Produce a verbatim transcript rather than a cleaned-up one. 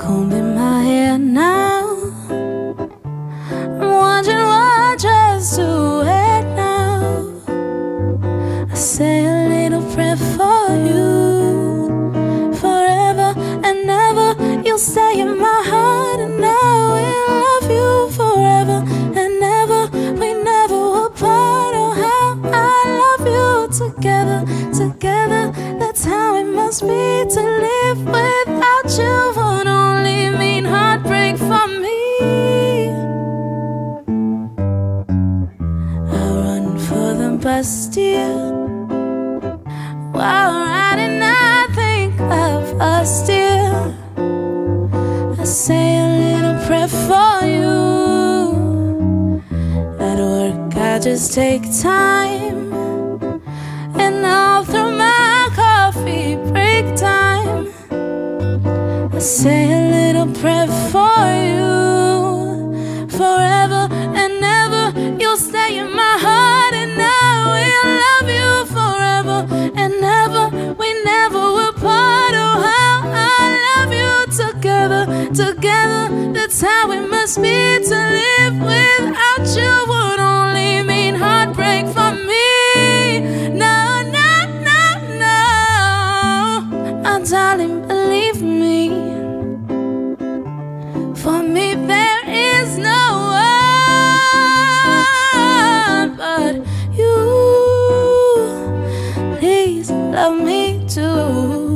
combing my hair now. I'm wondering what dress to wear now. I say a little prayer for you. Forever and ever, you'll stay in my heart, and I will love you forever and ever. We never will part. Oh, how I love you. Together, together, that's how it must be. To live without you would only mean heartbreak for me. I run for the Bastille. While riding, I think of us, dear. I say a little prayer for you. At work, I just take time, and all through my coffee break time, I say a little prayer for you. Forever and ever, you'll stay in my heart, and I will love you forever and ever. We never will part. Oh, how I love you. Together, together, that's how it must be. To live without you would only mean heartbreak for me. No, no, no, no, oh, darling, believe me. For me there is no one but you. Please love me too.